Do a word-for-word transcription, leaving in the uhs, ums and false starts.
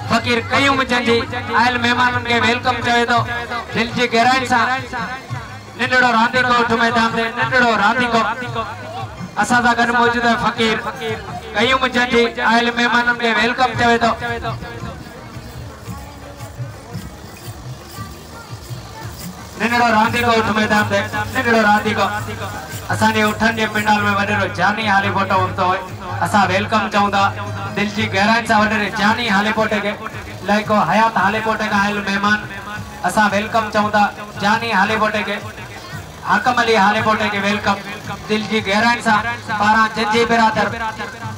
फकीर कयूम जी आयल मेहमान के वेलकम चवे तो दिल जी गहराई सा निंडड़ो रांधी को उठ मैदान दे निंडड़ो रांधी को असा सा गन मौजूद है फकीर कयूम जी आयल मेहमान के वेलकम चवे तो निंडड़ो रांधी को उठ मैदान दे निंडड़ो रांधी को असाने उठन जे पिंडाल में वडेरो जानी हाली फोटो उठतो असा वेलकम चाहूंदा दिल जी गहराई सा वडेरे जानी हाली पोटे के लाइको हयात हाली पोटे का आयल मेहमान असा वेलकम चाहूंदा जानी हाली पोटे के हाकम अली हाले पोटे के वेलकम दिल जी गहराई सा पारा जंजी बिरादर